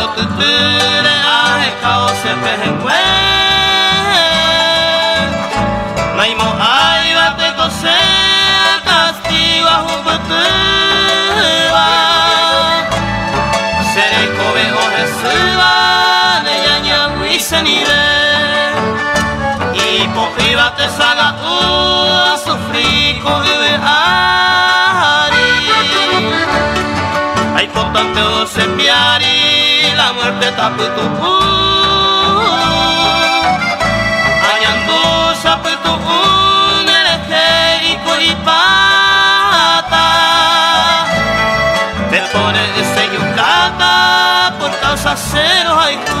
tutule ahe kao se pehengwe Naimo ai wa te kose castigo a hubutua Sere koe o Jesua ne yaña wisenire I po iwa te saga u sufri ko iwe ari Ai potante o se piari la muerte taputu Añandu saputu nerejeiko y pata Te pone ese yucata por causa cero haiku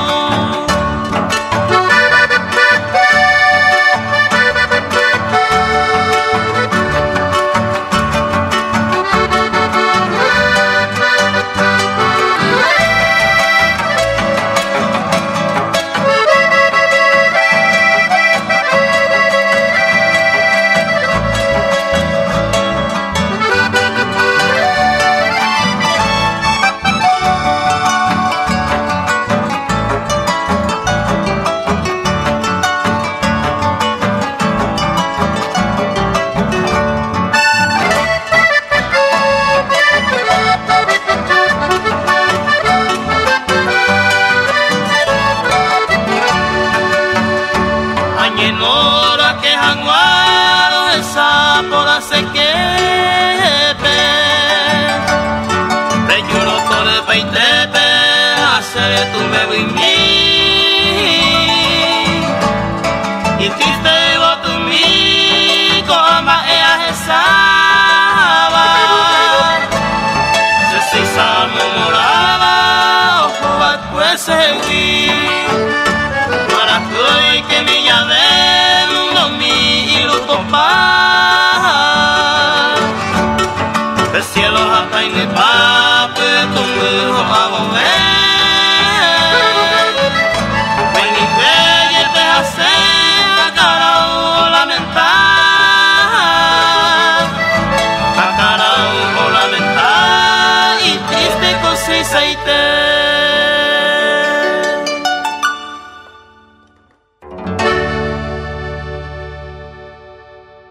Tu me voy mi y triste vos tu mi como ea jesaba se si samo moraba ojo va pues se vi para que que mi llave no mi y lo topa el cielo hasta en el pape tu me va a mover aceite